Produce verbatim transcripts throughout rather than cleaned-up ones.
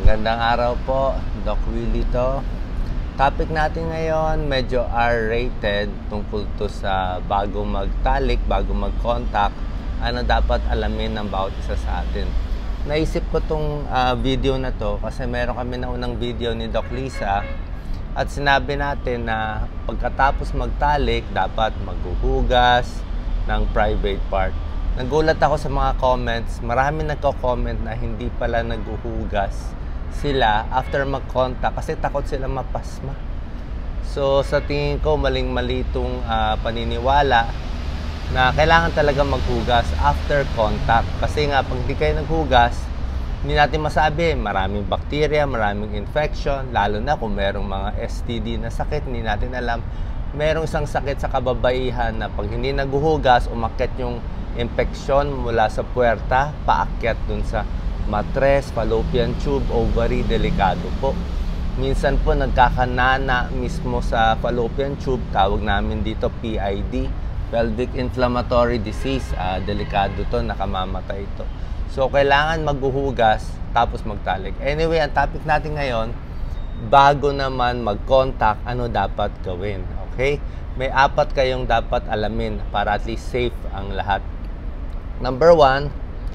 Magandang araw po, Doc Willie to. Topic natin ngayon, medyo R-rated tungkol to sa bago magtalik, bago mag-contact, ano dapat alamin ng bawat isa sa atin. Naisip ko tong uh, video na to kasi meron kami na unang video ni Doc Lisa at sinabi natin na pagkatapos magtalik, dapat maghuhugas ng private part. Nagulat ako sa mga comments, marami nagko-comment na hindi pala naghuhugas sila after mag-contact kasi takot sila mapasma. So sa tingin ko maling-mali itong uh, paniniwala na kailangan talaga maghugas after contact. Kasi nga pag hindi kayo naghugas, hindi natin masabi, maraming bacteria, maraming infection, lalo na kung merong mga S T D na sakit, hindi natin alam. Merong isang sakit sa kababaihan na pag hindi naghuhugas, umakyat yung infection mula sa puwerta, paakyat dun sa matres, fallopian tube, ovary, delikado po. Minsan po nagkakanana mismo sa fallopian tube, tawag namin dito P I D, pelvic inflammatory disease, uh, delikado to, nakamamatay ito. So kailangan maghuhugas tapos magtalik. Anyway, ang topic natin ngayon, bago naman mag-contact, ano dapat gawin? Okay? May apat kayong dapat alamin para at least safe ang lahat. Number one,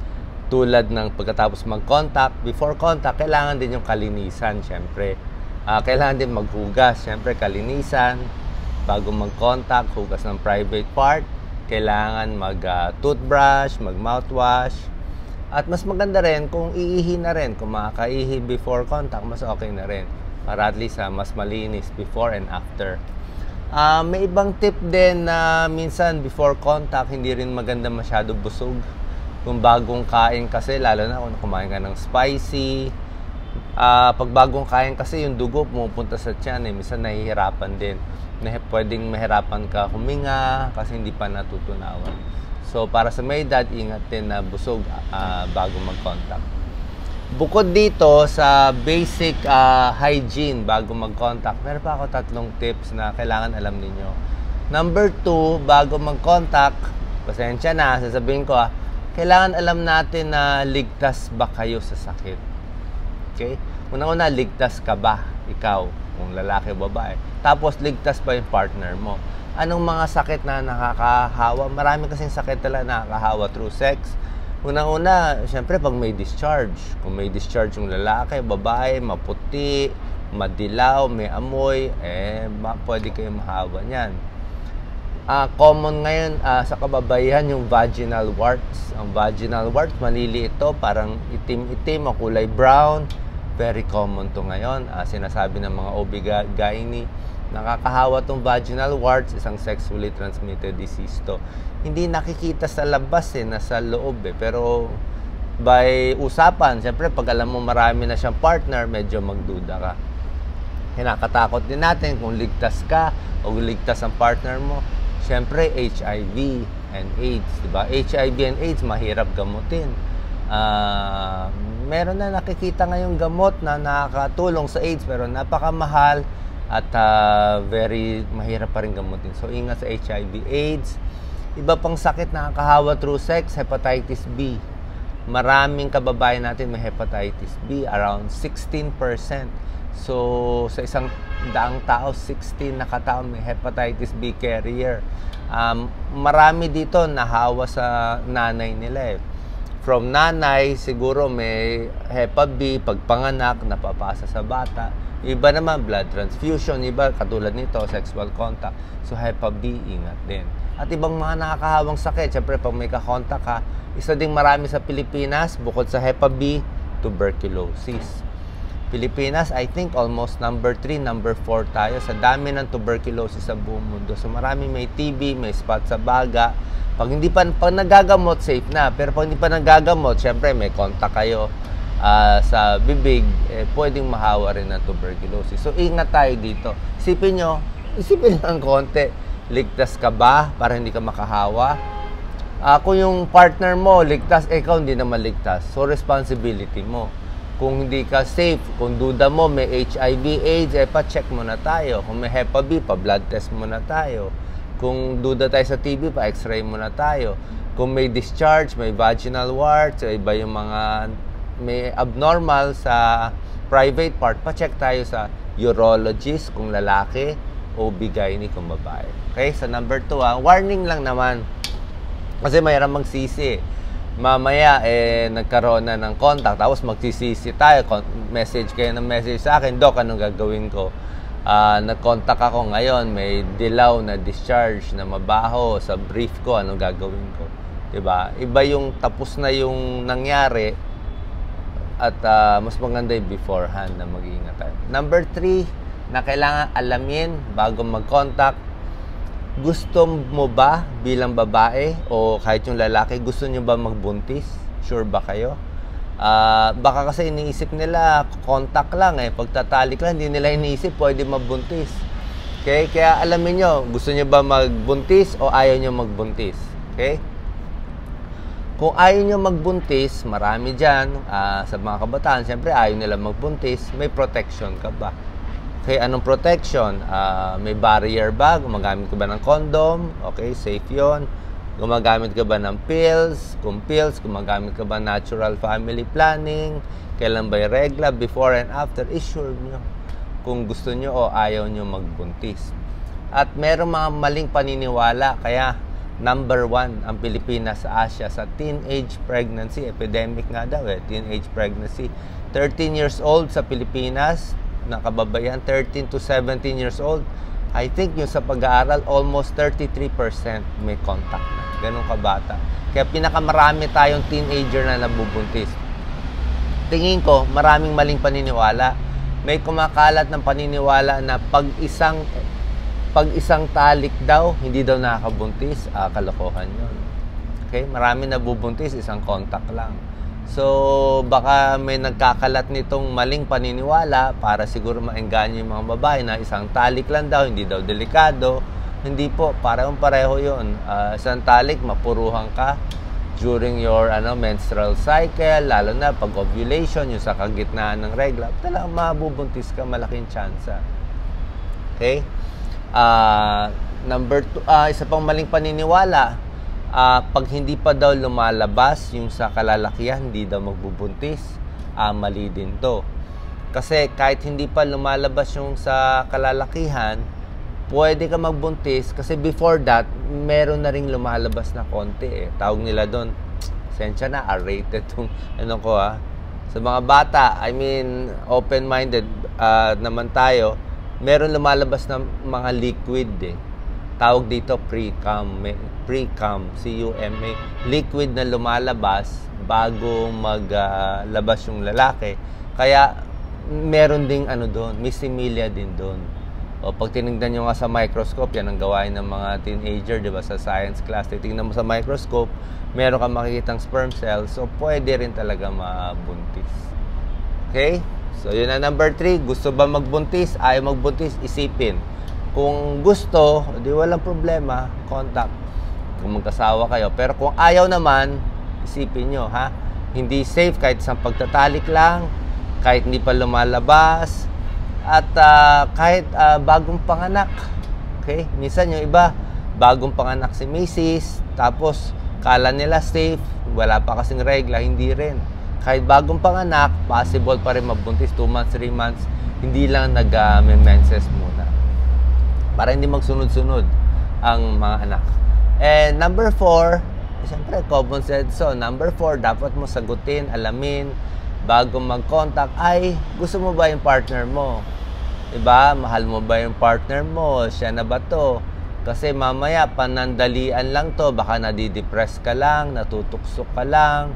tulad ng pagkatapos mag-contact, before contact, kailangan din yung kalinisan, syempre. Uh, kailangan din maghugas, syempre kalinisan. Bago mag-contact, hugas ng private part. Kailangan mag-toothbrush, uh, mag-mouthwash. At mas maganda rin kung iihi na rin. Kung makakaihi before contact, mas okay na rin. Para at least uh, mas malinis before and after. Uh, may ibang tip din na minsan before contact, hindi rin maganda masyado busog. Kung bagong kain kasi, lalo na kung kumain ka ng spicy, uh, pag bagong kain kasi yung dugo pumupunta sa tiyan, eh, minsan nahihirapan din. Nah, pwedeng mahirapan ka huminga kasi hindi pa natutunawan. So para sa may edad, ingat din na busog uh, bago mag-contact. Bukod dito sa basic uh, hygiene bago mag-contact, meron pa ako tatlong tips na kailangan alam ninyo. Number two, bago mag-contact, pasensya na, sasabihin ko ah, kailangan alam natin na ligtas ba kayo sa sakit. Okay? Una-una, ligtas ka ba? Ikaw, kung lalaki o babae. Tapos, ligtas ba yung partner mo? Anong mga sakit na nakakahawa? Marami kasing sakit talaga nakakahawa through sex. Una-una, syempre, pag may discharge. Kung may discharge yung lalaki, babae, maputi, madilaw, may amoy, eh, pwede kayo mahawa niyan. Uh, common ngayon uh, sa kababaihan yung vaginal warts. Ang vaginal warts, maliliit ito, parang itim-itim, kulay brown. Very common to ngayon. Uh, sinasabi ng mga O B G Y N, nakakahawa tong vaginal warts, isang sexually transmitted disease to. Hindi nakikita sa labas eh, nasa loob eh. Pero by usapan, siyempre pag alam mo marami na siyang partner, medyo magduda ka. Kinakatakot din natin kung ligtas ka o ligtas ang partner mo. Siyempre, H I V and AIDS, diba? H I V and AIDS, mahirap gamutin. Uh, meron na nakikita ngayong gamot na nakakatulong sa AIDS, pero napakamahal at uh, very mahirap pa rin gamutin. So, ingat sa H I V, AIDS. Iba pang sakit na nakakahawa through sex, hepatitis B. Maraming kababayan natin may hepatitis B, around sixteen percent. So, sa isang daang tao, sixteen na katao may hepatitis B carrier. Um, marami dito nahawa sa nanay nila eh. From nanay, siguro may hepa B, pagpanganak, napapasa sa bata. Iba naman, blood transfusion. Iba, katulad nito, sexual contact. So, hepa B, ingat din. At ibang mga nakakahawang sakit. Siyempre, pag may kakontak ka, isa ding marami sa Pilipinas, bukod sa hepa B, tuberculosis. Pilipinas, I think almost number three, number four tayo sa dami ng tuberculosis sa buong mundo. So marami may T B, may spot sa baga. Pag hindi pa pag nagagamot, safe na. Pero pag hindi pa nagagamot, syempre may contact kayo uh, sa bibig, eh, pwedeng mahawa rin ng tuberculosis. So ingat tayo dito. Isipin nyo, isipin lang konti, ligtas ka ba para hindi ka makahawa? Uh, kung yung partner mo ligtas, eh, ikaw hindi naman ligtas. So responsibility mo. Kung hindi ka safe, kung duda mo may H I V AIDS, eh pa-check muna tayo. Kung may hepa B, pa-blood test muna tayo. Kung duda tayo sa T B, pa-x-ray muna tayo. Kung may discharge, may vaginal warts, iba yung mga may abnormal sa private part, pa-check tayo sa urologist kung lalaki o O B G Y N kung babae. Okay, sa number two, ah, warning lang naman. Kasi mayroon magsisi. Mamaya, eh, nagkaroon na ng contact, tapos magsisisi tayo, message kayo ng message sa akin, Dok, anong gagawin ko? Uh, nag-contact ako ngayon, may dilaw na discharge na mabaho sa brief ko, anong gagawin ko? Diba? Iba yung tapos na yung nangyari at uh, mas maganda yung beforehand na mag-iingat tayo. Number three, na kailangan alamin bago mag-contact, gusto mo ba bilang babae o kahit yung lalaki, gusto nyo ba magbuntis? Sure ba kayo? Uh, baka kasi iniisip nila, contact lang eh, pagtatalik lang, hindi nila iniisip, pwede mabuntis. Okay? Kaya alamin nyo, gusto nyo ba magbuntis o ayaw nyo magbuntis? Okay? Kung ayaw nyo magbuntis, marami dyan, uh, sa mga kabataan, siyempre ayaw nila magbuntis, may protection ka ba? Okay, anong protection? Uh, may barrier ba? Gumagamit ka ba ng condom? Okay, safe yon. Gumagamit ka ba ng pills? Kung pills, gumagamit ka ba natural family planning? Kailan ba yung regla? Before and after? Issure nyo kung gusto nyo o ayaw nyo magbuntis. At merong mga maling paniniwala. Kaya, number one, ang Pilipinas sa Asia sa teenage pregnancy. Epidemic nga daw eh, teenage pregnancy. thirteen years old sa Pilipinas, na kababayan, thirteen to seventeen years old, I think yung sa pag-aaral, almost thirty-three percent may contact na. Ganun kabata. Kaya pinakamarami tayong teenager na nabubuntis. Tingin ko, maraming maling paniniwala. May kumakalat ng paniniwala na pag isang pag isang talik daw, hindi daw nakakabuntis, ah, kalokohan yun. Okay? Marami nabubuntis, isang contact lang. So, baka may nagkakalat nitong maling paniniwala para siguro maengganyo yung mga babae na isang talik lang daw, hindi daw delikado. Hindi po, parehong pareho yun. Uh, isang talik, mapuruhan ka during your ano menstrual cycle, lalo na pag ovulation, yung sa kagitnaan ng regla, talagang mabubuntis ka, malaking tsansa. Okay? Uh, number two, uh, isa pang maling paniniwala, Uh, pag hindi pa daw lumalabas yung sa kalalakihan, hindi daw magbubuntis, uh, mali din to. Kasi kahit hindi pa lumalabas yung sa kalalakihan, pwede ka magbuntis kasi before that, meron na ring lumalabas na konti eh. Tawag nila doon, sensya na, R-rated tong ano ko ah. Sa mga bata, I mean, open-minded uh, naman tayo, meron lumalabas na mga liquid eh. Tawag dito pre-cum, pre-cum, C U M A, liquid na lumalabas bago maglabas uh, yung lalaki. Kaya meron ding ano doon, misimilia din doon. O pag tinignan nyo nga sa microscope, yan ang gawain ng mga teenager, di ba, sa science class. Titingnan mo sa microscope, meron kang makikitang sperm cells, so pwede rin talaga mabuntis. Okay? So yun na number three, gusto ba magbuntis? Ayaw magbuntis, isipin. Kung gusto, di walang problema, contact. Kung magkasawa kayo. Pero kung ayaw naman, isipin nyo, ha? Hindi safe kahit isang pagtatalik lang, kahit hindi pa lumalabas, at uh, kahit uh, bagong panganak. Okay? Minsan yung iba, bagong panganak si Missus, tapos kala nila safe, wala pa kasing regla, hindi rin. Kahit bagong panganak, possible pa rin mabuntis, two months, three months, hindi lang nag-menses uh, muna. Para hindi magsunod-sunod ang mga anak. And number four, siyempre, common sense. So, number four, dapat mo sagutin, alamin, bago mag-contact, ay, gusto mo ba yung partner mo? Diba? Mahal mo ba yung partner mo? Siya na ba to? Kasi mamaya, panandalian lang to. Baka nadidepress ka lang, natutuksok ka lang,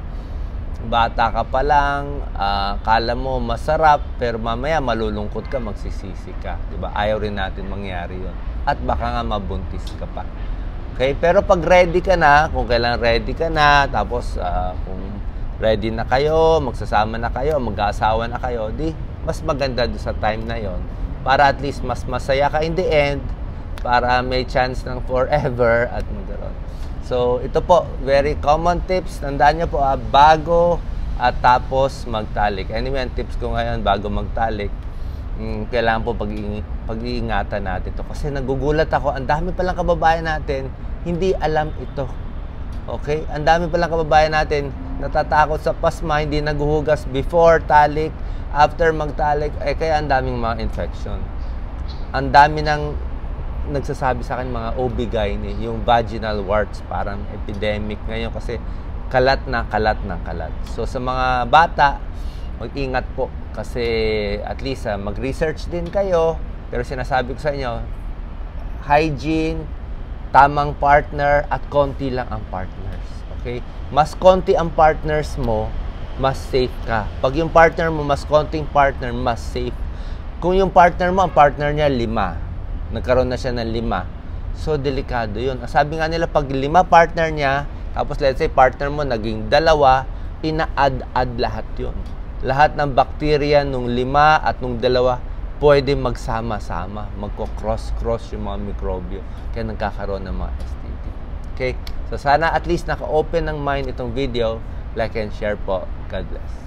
bata ka pa lang, uh, kala mo masarap, pero mamaya malulungkot ka, magsisisi ka. Diba? Ayaw rin natin mangyari yun. At baka nga mabuntis ka pa. Okay? Pero pag ready ka na, kung kailan ready ka na, tapos uh, kung ready na kayo, magsasama na kayo, mag-aasawa na kayo, di, mas maganda doon sa time na yon para at least mas masaya ka in the end, para may chance ng forever at magkaroon. So, ito po, very common tips. Tandaan nyo po, ah, bago at tapos magtalik. Anyway, ang tips ko ngayon, bago magtalik, mm, kailangan po pag-iingatan natin ito. Kasi nagugulat ako, ang dami palang kababayan natin, hindi alam ito. Okay? Ang dami palang kababayan natin, natatakot sa pasma, hindi naghuhugas before talik, after magtalik, eh kaya ang daming mga infection. Ang dami ng nagsasabi sa akin mga O B G Y N, yung vaginal warts, parang epidemic ngayon kasi kalat na kalat na kalat. So sa mga bata, mag-ingat po kasi at least uh, mag-research din kayo, pero sinasabi ko sa inyo, hygiene, tamang partner, at konti lang ang partners. Okay? Mas konti ang partners mo, mas safe ka. Pag yung partner mo, mas konting partner, mas safe. Kung yung partner mo, ang partner niya, lima. Nagkaroon na siya ng lima. So, delikado yun. Sabi nga nila, pag lima partner niya, tapos let's say, partner mo naging dalawa, ina-add-add lahat yun. Lahat ng bacteria nung lima at nung dalawa, pwede magsama-sama. Magko-cross-cross yung mga mikrobyo. Kaya nagkakaroon ng mga S T D. Okay? So, sana at least naka-open ng mind itong video. Like and share po. God bless.